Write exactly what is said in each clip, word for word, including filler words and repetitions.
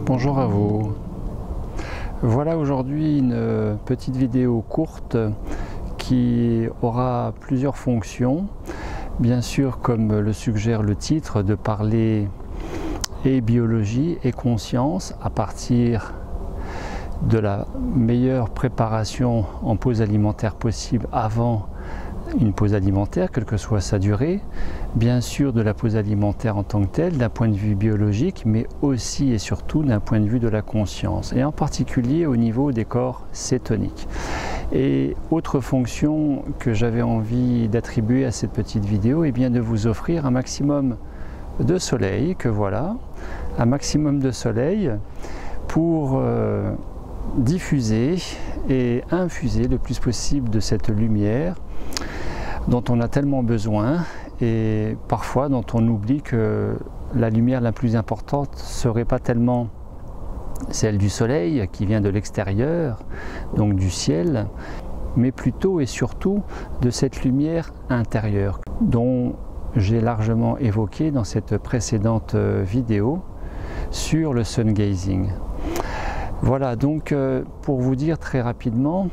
Bonjour à vous. Voilà aujourd'hui une petite vidéo courte qui aura plusieurs fonctions. Bien sûr, comme le suggère le titre, de parler et biologie et conscience à partir de la meilleure préparation en pause alimentaire possible avant une pause alimentaire, quelle que soit sa durée, bien sûr de la pause alimentaire en tant que telle, d'un point de vue biologique, mais aussi et surtout d'un point de vue de la conscience, et en particulier au niveau des corps cétoniques. Et autre fonction que j'avais envie d'attribuer à cette petite vidéo, est bien de vous offrir un maximum de soleil, que voilà, un maximum de soleil pour euh, diffuser et infuser le plus possible de cette lumière dont on a tellement besoin et parfois dont on oublie que la lumière la plus importante serait pas tellement celle du soleil qui vient de l'extérieur, donc du ciel, mais plutôt et surtout de cette lumière intérieure dont j'ai largement évoqué dans cette précédente vidéo sur le sun gazing. Voilà, donc pour vous dire très rapidement,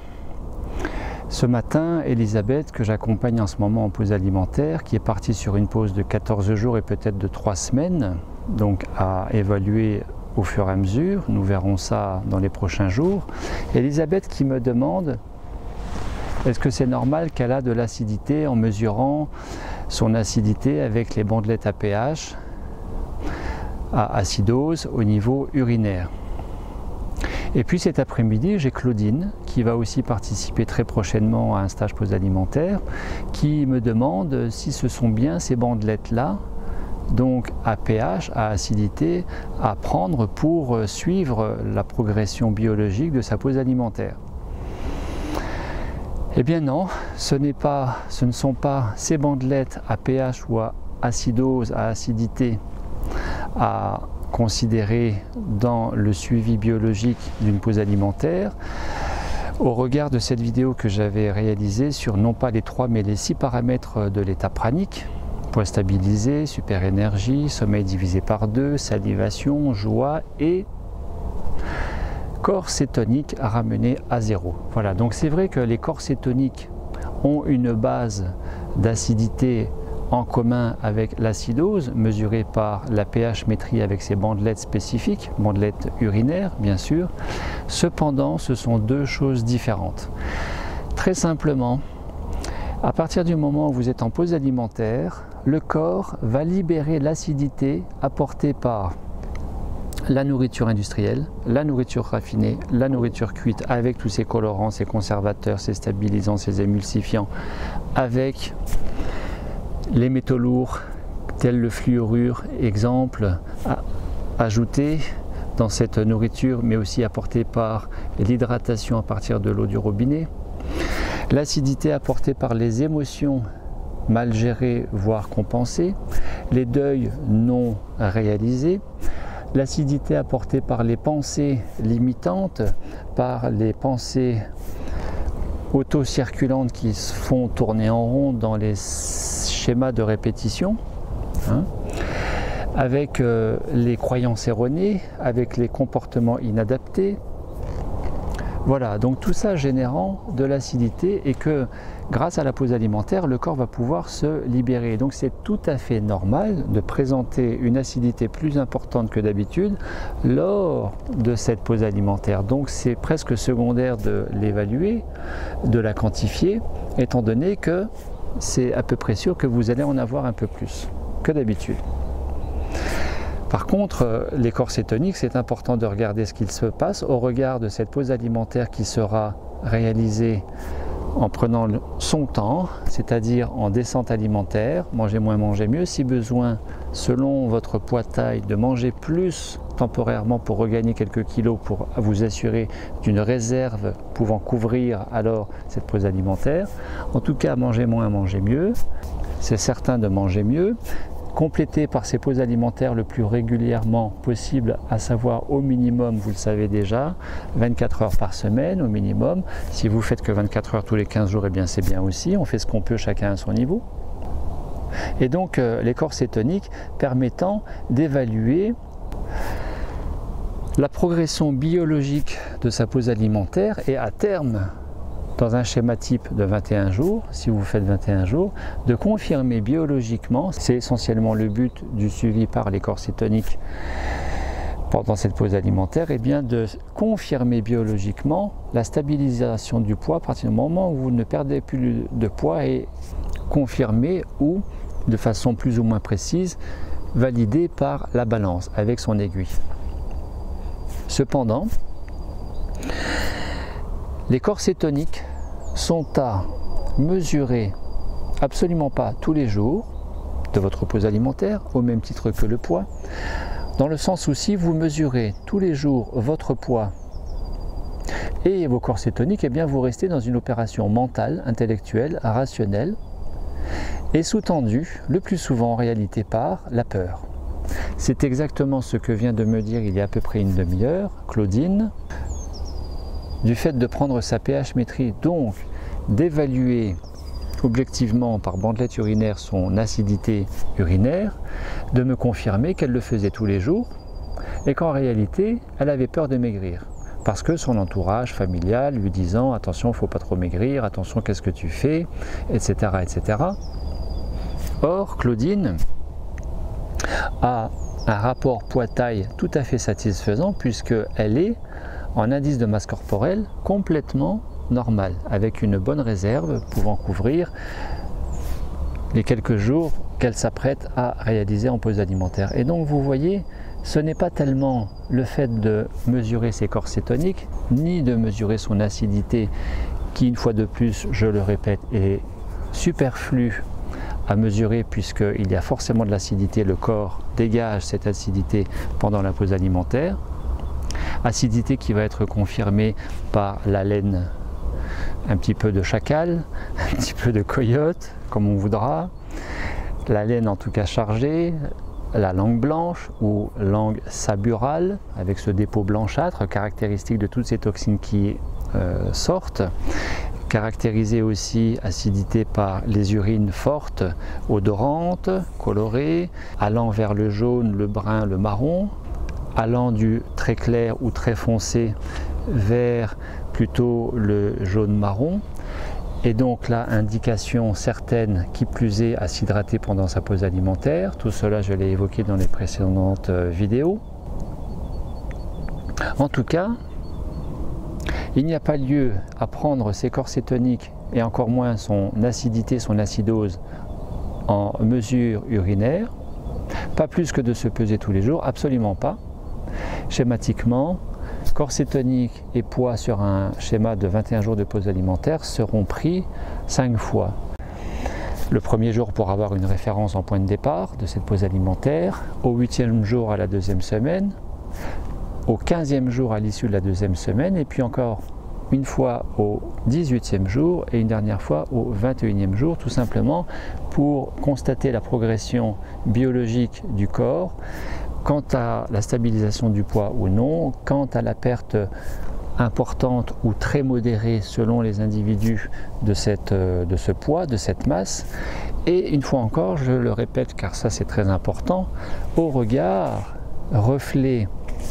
ce matin, Elisabeth, que j'accompagne en ce moment en pause alimentaire, qui est partie sur une pause de quatorze jours et peut-être de trois semaines, donc à évaluer au fur et à mesure, nous verrons ça dans les prochains jours. Elisabeth qui me demande, est-ce que c'est normal qu'elle a de l'acidité en mesurant son acidité avec les bandelettes à pH à acidose au niveau urinaire. Et puis cet après-midi, j'ai Claudine qui va aussi participer très prochainement à un stage pause alimentaire, qui me demande si ce sont bien ces bandelettes-là, donc à pH, à acidité, à prendre pour suivre la progression biologique de sa pause alimentaire. Eh bien non, ce n'est pas, ce ne sont pas ces bandelettes à pH ou à acidose, à acidité, à considéré dans le suivi biologique d'une pause alimentaire au regard de cette vidéo que j'avais réalisée sur non pas les trois mais les six paramètres de l'état pranique: poids stabilisé, super énergie, sommeil divisé par deux, salivation, joie et corps cétonique à ramener à zéro. Voilà, donc c'est vrai que les corps cétoniques ont une base d'acidité en commun avec l'acidose, mesurée par la pH-métrie avec ses bandelettes spécifiques, bandelettes urinaires bien sûr. Cependant, ce sont deux choses différentes. Très simplement, à partir du moment où vous êtes en pause alimentaire, le corps va libérer l'acidité apportée par la nourriture industrielle, la nourriture raffinée, la nourriture cuite avec tous ses colorants, ses conservateurs, ses stabilisants, ses émulsifiants, avec les métaux lourds tels le fluorure, exemple, ajouté dans cette nourriture, mais aussi apporté par l'hydratation à partir de l'eau du robinet, l'acidité apportée par les émotions mal gérées, voire compensées, les deuils non réalisés, l'acidité apportée par les pensées limitantes, par les pensées auto-circulantes qui se font tourner en rond dans les schémas de répétition, hein, avec euh, les croyances erronées, avec les comportements inadaptés. Voilà, donc tout ça générant de l'acidité et que grâce à la pause alimentaire, le corps va pouvoir se libérer. Donc c'est tout à fait normal de présenter une acidité plus importante que d'habitude lors de cette pause alimentaire. Donc c'est presque secondaire de l'évaluer, de la quantifier, étant donné que c'est à peu près sûr que vous allez en avoir un peu plus que d'habitude. Par contre, les corps cétoniques, c'est important de regarder ce qu'il se passe au regard de cette pause alimentaire qui sera réalisée en prenant son temps, c'est-à-dire en descente alimentaire, manger moins, manger mieux, si besoin, selon votre poids taille, de manger plus temporairement pour regagner quelques kilos pour vous assurer d'une réserve pouvant couvrir alors cette pause alimentaire. En tout cas, manger moins, manger mieux, c'est certain de manger mieux. Complété par ces pauses alimentaires le plus régulièrement possible, à savoir au minimum, vous le savez déjà, vingt-quatre heures par semaine au minimum. Si vous faites que vingt-quatre heures tous les quinze jours, eh bien c'est bien aussi, on fait ce qu'on peut chacun à son niveau. Et donc euh, les corps cétoniques permettant d'évaluer la progression biologique de sa pause alimentaire et à terme, dans un schéma type de vingt et un jours, si vous faites vingt et un jours, de confirmer biologiquement, c'est essentiellement le but du suivi par les corps cétoniques pendant cette pause alimentaire, et bien de confirmer biologiquement la stabilisation du poids à partir du moment où vous ne perdez plus de poids et confirmer ou de façon plus ou moins précise validé par la balance avec son aiguille. Cependant, les corps cétoniques sont à mesurer absolument pas tous les jours de votre pause alimentaire, au même titre que le poids, dans le sens où si vous mesurez tous les jours votre poids et vos corps cétoniques, eh bien vous restez dans une opération mentale, intellectuelle, rationnelle et sous-tendue, le plus souvent en réalité par la peur. C'est exactement ce que vient de me dire il y a à peu près une demi-heure Claudine, du fait de prendre sa pH-métrie, donc d'évaluer objectivement par bandelette urinaire son acidité urinaire, de me confirmer qu'elle le faisait tous les jours et qu'en réalité elle avait peur de maigrir parce que son entourage familial lui disant attention, il ne faut pas trop maigrir, attention, qu'est-ce que tu fais, etc, et cetera. Or, Claudine a un rapport poids-taille tout à fait satisfaisant puisqu'elle est en indice de masse corporelle complètement normal, avec une bonne réserve pouvant couvrir les quelques jours qu'elle s'apprête à réaliser en pause alimentaire. Et donc vous voyez, ce n'est pas tellement le fait de mesurer ses corps cétoniques, ni de mesurer son acidité, qui une fois de plus, je le répète, est superflu à mesurer puisqu'il y a forcément de l'acidité, le corps dégage cette acidité pendant la pause alimentaire. Acidité qui va être confirmée par la laine, un petit peu de chacal, un petit peu de coyote, comme on voudra, la laine en tout cas chargée, la langue blanche ou langue saburale, avec ce dépôt blanchâtre, caractéristique de toutes ces toxines qui euh, sortent, caractérisée aussi acidité par les urines fortes, odorantes, colorées, allant vers le jaune, le brun, le marron, allant du très clair ou très foncé vers plutôt le jaune marron, et donc là indication certaine qui plus est à s'hydrater pendant sa pause alimentaire. Tout cela je l'ai évoqué dans les précédentes vidéos. En tout cas, il n'y a pas lieu à prendre ses corps cétoniques et encore moins son acidité, son acidose en mesure urinaire, pas plus que de se peser tous les jours, absolument pas. Schématiquement, corps cétonique et poids sur un schéma de vingt et un jours de pause alimentaire seront pris cinq fois. Le premier jour pour avoir une référence en point de départ de cette pause alimentaire, au huitième jour à la deuxième semaine, au quinzième jour à l'issue de la deuxième semaine, et puis encore une fois au dix-huitième jour et une dernière fois au vingt et unième jour, tout simplement pour constater la progression biologique du corps quant à la stabilisation du poids ou non, quant à la perte importante ou très modérée selon les individus de, cette, de ce poids, de cette masse. Et une fois encore, je le répète car ça c'est très important, au regard, reflet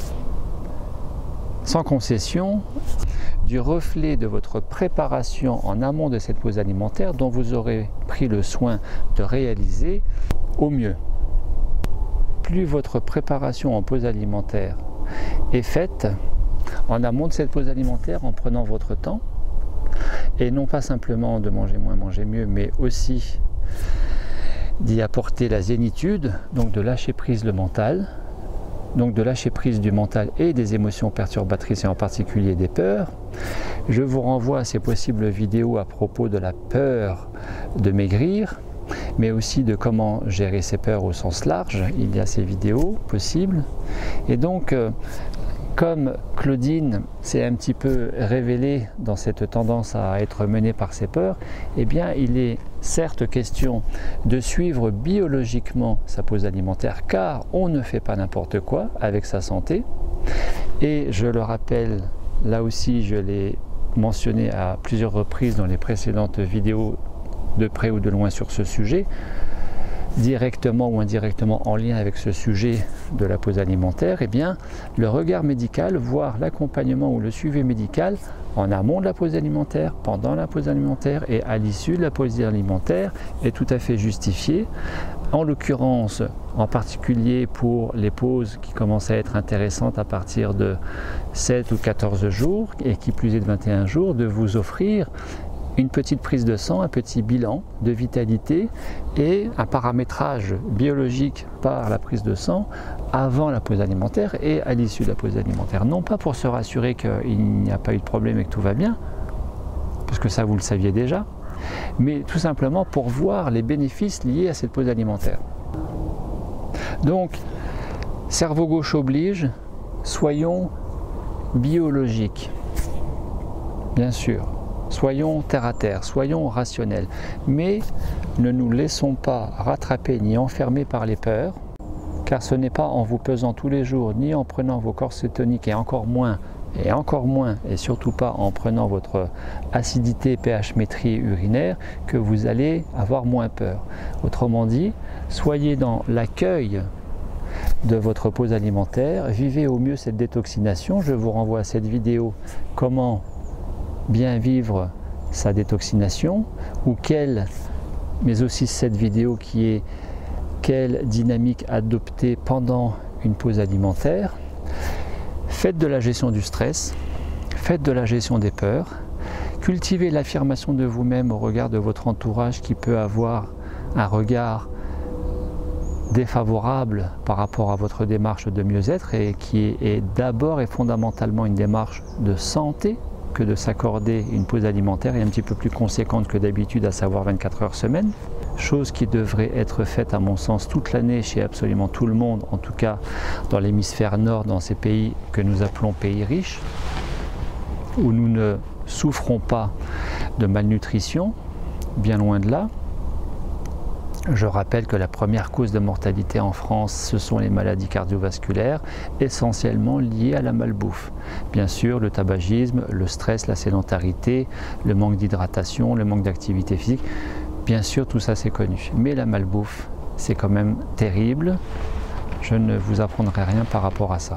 sans concession, du reflet de votre préparation en amont de cette pause alimentaire dont vous aurez pris le soin de réaliser au mieux. Plus votre préparation en pause alimentaire est faite en amont de cette pause alimentaire en prenant votre temps et non pas simplement de manger moins, manger mieux, mais aussi d'y apporter la zénitude, donc de lâcher prise le mental, donc de lâcher prise du mental et des émotions perturbatrices et en particulier des peurs. Je vous renvoie à ces possibles vidéos à propos de la peur de maigrir, mais aussi de comment gérer ses peurs au sens large. Il y a ces vidéos possibles. Et donc, euh, comme Claudine s'est un petit peu révélée dans cette tendance à être menée par ses peurs, eh bien, il est certes question de suivre biologiquement sa pause alimentaire, car on ne fait pas n'importe quoi avec sa santé. Et je le rappelle, là aussi, je l'ai mentionné à plusieurs reprises dans les précédentes vidéos de près ou de loin sur ce sujet, directement ou indirectement en lien avec ce sujet de la pause alimentaire, eh bien, le regard médical, voire l'accompagnement ou le suivi médical en amont de la pause alimentaire, pendant la pause alimentaire et à l'issue de la pause alimentaire est tout à fait justifié. En l'occurrence, en particulier pour les pauses qui commencent à être intéressantes à partir de sept ou quatorze jours et qui plus est de vingt et un jours, de vous offrir une petite prise de sang, un petit bilan de vitalité et un paramétrage biologique par la prise de sang avant la pause alimentaire et à l'issue de la pause alimentaire. Non pas pour se rassurer qu'il n'y a pas eu de problème et que tout va bien, parce que ça vous le saviez déjà, mais tout simplement pour voir les bénéfices liés à cette pause alimentaire. Donc, cerveau gauche oblige, soyons biologiques, bien sûr. Soyons terre à terre, soyons rationnels, mais ne nous laissons pas rattraper ni enfermer par les peurs, car ce n'est pas en vous pesant tous les jours, ni en prenant vos corses toniques, et encore moins, et encore moins, et surtout pas en prenant votre acidité pH-métrie urinaire, que vous allez avoir moins peur. Autrement dit, soyez dans l'accueil de votre pause alimentaire, vivez au mieux cette détoxination. Je vous renvoie à cette vidéo, comment bien vivre sa détoxination, ou quelle, mais aussi cette vidéo qui est quelle dynamique adopter pendant une pause alimentaire. Faites de la gestion du stress, faites de la gestion des peurs, cultivez l'affirmation de vous-même au regard de votre entourage qui peut avoir un regard défavorable par rapport à votre démarche de mieux-être et qui est d'abord et fondamentalement une démarche de santé, que de s'accorder une pause alimentaire et un petit peu plus conséquente que d'habitude, à savoir vingt-quatre heures semaine, chose qui devrait être faite à mon sens toute l'année chez absolument tout le monde, en tout cas dans l'hémisphère nord, dans ces pays que nous appelons pays riches, où nous ne souffrons pas de malnutrition, bien loin de là. Je rappelle que la première cause de mortalité en France, ce sont les maladies cardiovasculaires, essentiellement liées à la malbouffe. Bien sûr, le tabagisme, le stress, la sédentarité, le manque d'hydratation, le manque d'activité physique, bien sûr, tout ça c'est connu. Mais la malbouffe, c'est quand même terrible. Je ne vous apprendrai rien par rapport à ça.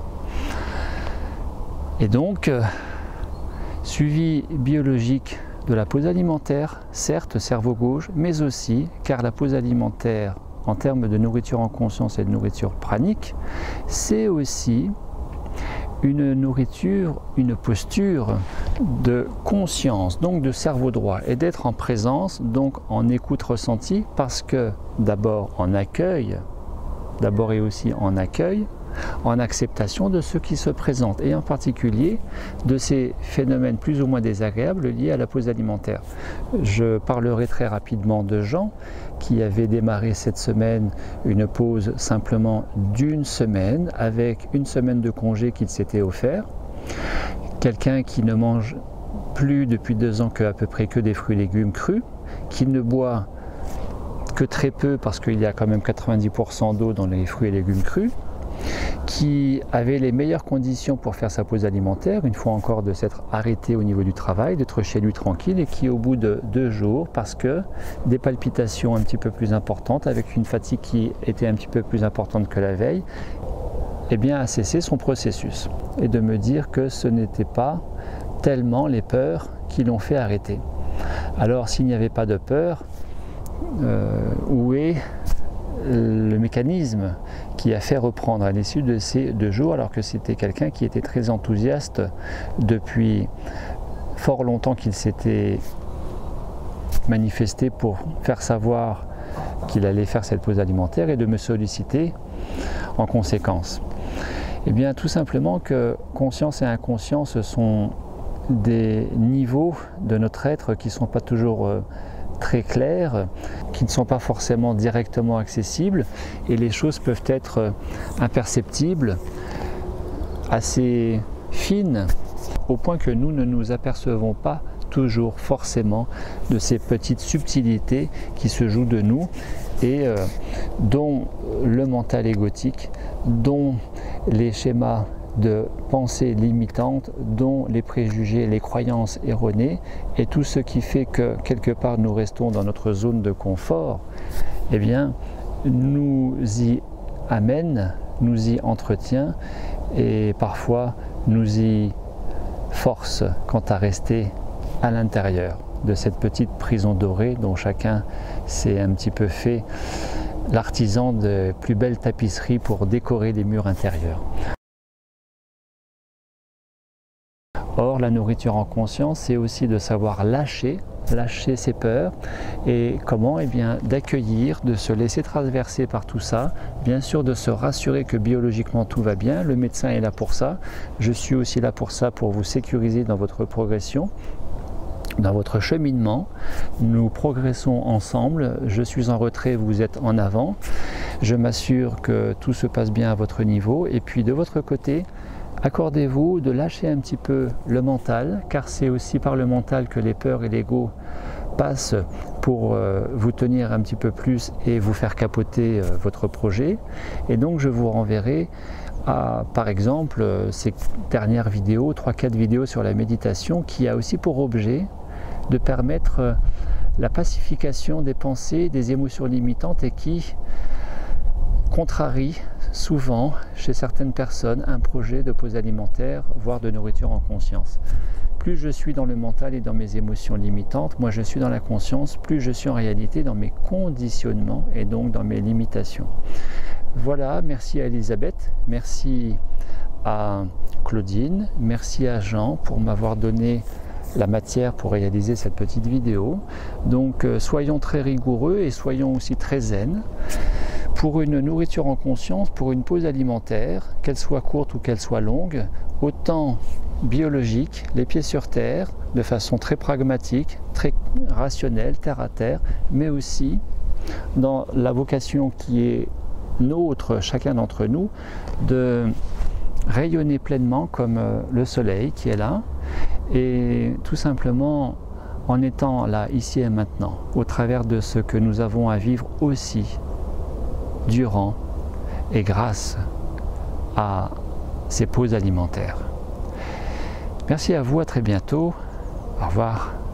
Et donc, euh, suivi biologique de la pause alimentaire, certes cerveau gauche, mais aussi, car la pause alimentaire en termes de nourriture en conscience et de nourriture pranique, c'est aussi une nourriture, une posture de conscience, donc de cerveau droit, et d'être en présence, donc en écoute ressentie, parce que d'abord en accueil, d'abord et aussi en accueil, en acceptation de ce qui se présente et en particulier de ces phénomènes plus ou moins désagréables liés à la pause alimentaire. Je parlerai très rapidement de Jean qui avait démarré cette semaine une pause simplement d'une semaine avec une semaine de congé qu'il s'était offert. Quelqu'un qui ne mange plus depuis deux ans que à peu près que des fruits et légumes crus, qui ne boit que très peu parce qu'il y a quand même quatre-vingt-dix pour cent d'eau dans les fruits et légumes crus, qui avait les meilleures conditions pour faire sa pause alimentaire, une fois encore de s'être arrêté au niveau du travail, d'être chez lui tranquille, et qui au bout de deux jours, parce que des palpitations un petit peu plus importantes, avec une fatigue qui était un petit peu plus importante que la veille, eh bien a cessé son processus. Et de me dire que ce n'était pas tellement les peurs qui l'ont fait arrêter. Alors s'il n'y avait pas de peur, euh, où est le mécanisme qui a fait reprendre à l'issue de ces deux jours, alors que c'était quelqu'un qui était très enthousiaste depuis fort longtemps, qu'il s'était manifesté pour faire savoir qu'il allait faire cette pause alimentaire et de me solliciter en conséquence. Eh bien tout simplement que conscience et inconscience sont des niveaux de notre être qui ne sont pas toujours euh, très clairs, qui ne sont pas forcément directement accessibles, et les choses peuvent être imperceptibles, assez fines, au point que nous ne nous apercevons pas toujours forcément de ces petites subtilités qui se jouent de nous et euh, dont le mental égotique, dont les schémas de pensée limitante, dont les préjugés, les croyances erronées, et tout ce qui fait que quelque part nous restons dans notre zone de confort, eh bien nous y amène, nous y entretient et parfois nous y force quant à rester à l'intérieur de cette petite prison dorée dont chacun s'est un petit peu fait l'artisan de plus belles tapisseries pour décorer les murs intérieurs. Or, la nourriture en conscience, c'est aussi de savoir lâcher, lâcher ses peurs et comment, eh bien, d'accueillir, de se laisser traverser par tout ça, bien sûr de se rassurer que biologiquement tout va bien, le médecin est là pour ça, je suis aussi là pour ça, pour vous sécuriser dans votre progression, dans votre cheminement. Nous progressons ensemble, je suis en retrait, vous êtes en avant, je m'assure que tout se passe bien à votre niveau et puis de votre côté, accordez-vous de lâcher un petit peu le mental, car c'est aussi par le mental que les peurs et l'ego passent pour euh, vous tenir un petit peu plus et vous faire capoter euh, votre projet. Et donc je vous renverrai à, par exemple, euh, ces dernières vidéos, trois quatre vidéos sur la méditation, qui a aussi pour objet de permettre euh, la pacification des pensées, des émotions limitantes et qui contrarie souvent chez certaines personnes un projet de pause alimentaire, voire de nourriture en conscience. Plus je suis dans le mental et dans mes émotions limitantes, moi je suis dans la conscience, plus je suis en réalité dans mes conditionnements et donc dans mes limitations. Voilà, merci à Elisabeth, merci à Claudine, merci à Jean pour m'avoir donné la matière pour réaliser cette petite vidéo. Donc euh, soyons très rigoureux et soyons aussi très zen. Pour une nourriture en conscience, pour une pause alimentaire, qu'elle soit courte ou qu'elle soit longue, autant biologique, les pieds sur terre, de façon très pragmatique, très rationnelle, terre à terre, mais aussi dans la vocation qui est nôtre, chacun d'entre nous, de rayonner pleinement comme le soleil qui est là, et tout simplement en étant là, ici et maintenant, au travers de ce que nous avons à vivre aussi, durant et grâce à ces pauses alimentaires. Merci à vous, à très bientôt. Au revoir.